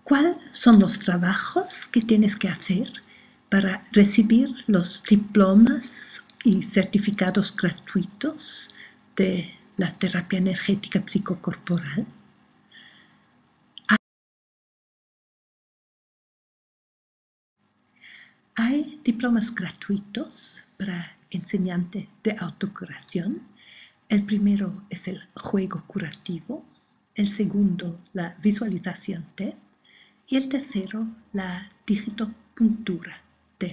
¿Cuáles son los trabajos que tienes que hacer para recibir los diplomas y certificados gratuitos de la terapia energética psicocorporal? Hay diplomas gratuitos para enseñante de autocuración. El primero es el juego curativo, el segundo la visualización TEP y el tercero la digitopuntura TEP.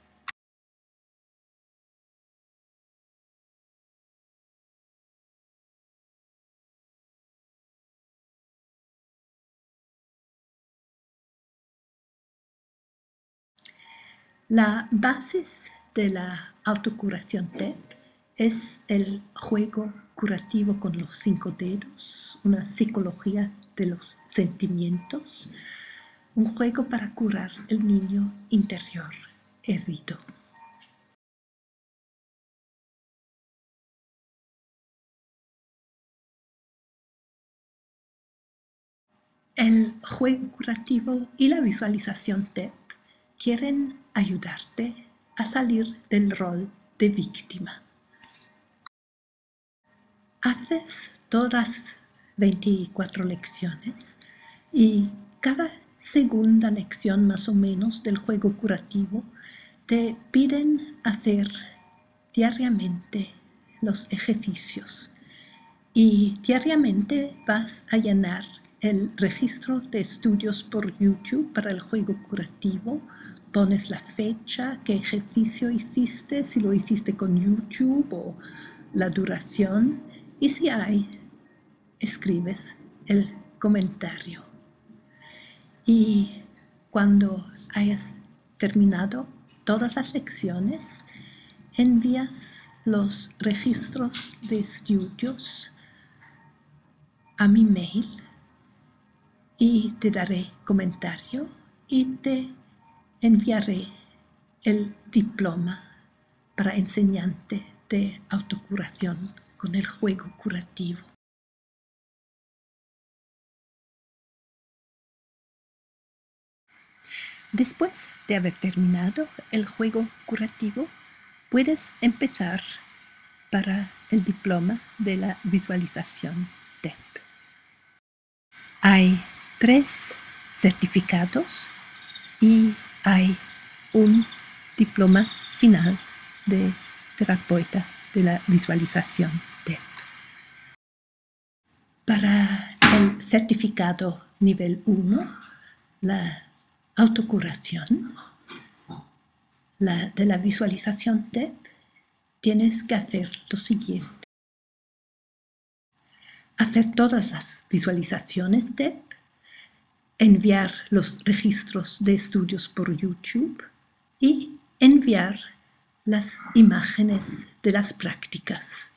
La base de la autocuración TEP es el juego curativo con los 5 dedos, una psicología de los sentimientos, un juego para curar el niño interior herido. El juego curativo y la visualización TEP quieren ayudarte a salir del rol de víctima. Haces todas 24 lecciones y cada segunda lección más o menos del juego curativo te piden hacer diariamente los ejercicios y diariamente vas a llenar el registro de estudios por YouTube para el juego curativo. Pones la fecha, qué ejercicio hiciste, si lo hiciste con YouTube o la duración, y si hay, escribes el comentario. Y cuando hayas terminado todas las lecciones, envías los registros de estudios a mi mail y te daré comentario y te enviaré el diploma para enseñante de autocuración con el juego curativo. Después de haber terminado el juego curativo, puedes empezar para el diploma de la visualización TEP. Hay 3 certificados y hay un diploma final de terapeuta de la visualización TEP. Para el certificado nivel 1, la autocuración, de la visualización TEP, tienes que hacer lo siguiente. Hacer todas las visualizaciones TEP, enviar los registros de estudios por YouTube y enviar las imágenes de las prácticas.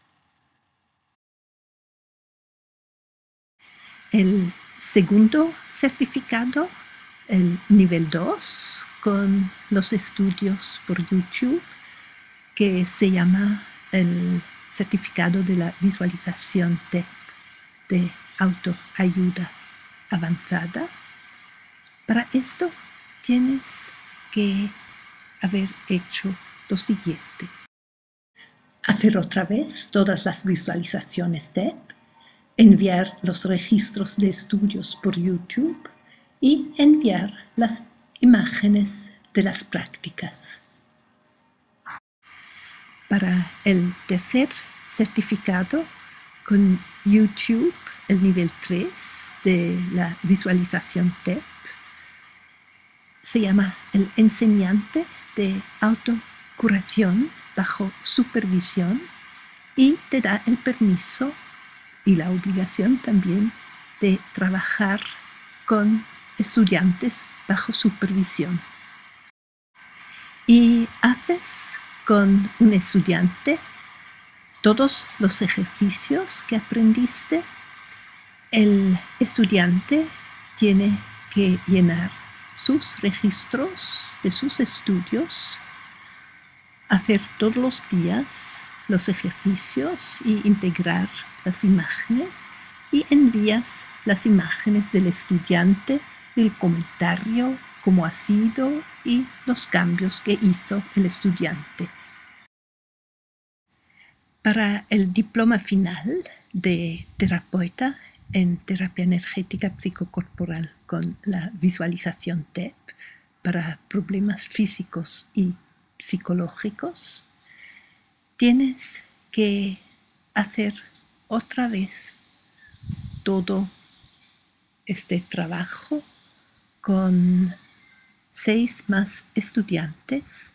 El segundo certificado, el nivel 2, con los estudios por YouTube, que se llama el certificado de la visualización TEP de autoayuda avanzada. Para esto tienes que haber hecho lo siguiente. Hacer otra vez todas las visualizaciones TEP, enviar los registros de estudios por YouTube y enviar las imágenes de las prácticas. Para el tercer certificado con YouTube, el nivel 3 de la visualización TEP, se llama el enseñante de autocuración bajo supervisión y te da el permiso y la obligación también de trabajar con estudiantes bajo supervisión. Y haces con un estudiante todos los ejercicios que aprendiste. El estudiante tiene que llenar sus registros de sus estudios, hacer todos los días los ejercicios y integrar las imágenes, y envías las imágenes del estudiante el comentario, cómo ha sido y los cambios que hizo el estudiante. Para el diploma final de terapeuta en terapia energética psicocorporal con la visualización TEP para problemas físicos y psicológicos, tienes que hacer otra vez todo este trabajo con 6 más estudiantes.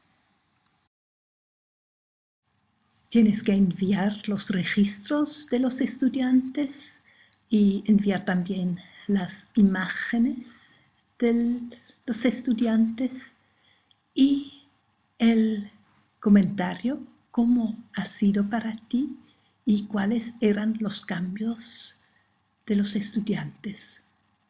Tienes que enviar los registros de los estudiantes y enviar también las imágenes de los estudiantes y el comentario, cómo ha sido para ti y cuáles eran los cambios de los estudiantes.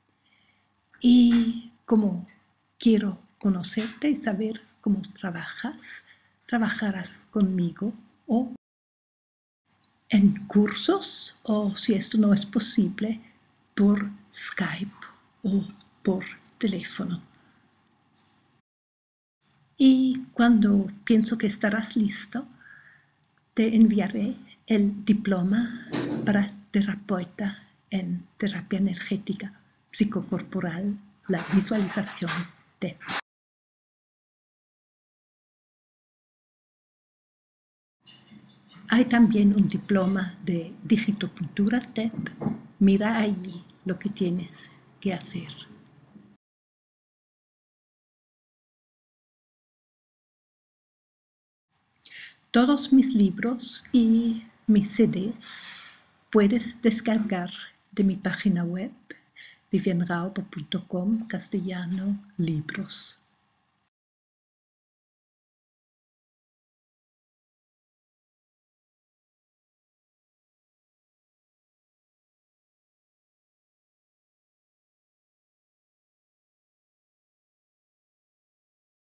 Y como quiero conocerte y saber cómo trabajas, trabajarás conmigo o en cursos, o si esto no es posible, por Skype o por teléfono. Y cuando pienso que estarás listo, te enviaré el diploma para terapeuta en terapia energética psicocorporal, la visualización TEP. Hay también un diploma de digitopuntura TEP. Mira ahí lo que tienes que hacer. Todos mis libros y mis CDs puedes descargar de mi página web vivienrauber.com /libros.